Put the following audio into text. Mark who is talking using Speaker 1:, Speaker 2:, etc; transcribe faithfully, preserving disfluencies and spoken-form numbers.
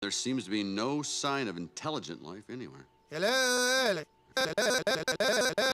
Speaker 1: There seems to be no sign of intelligent life anywhere.
Speaker 2: Hello? Hello?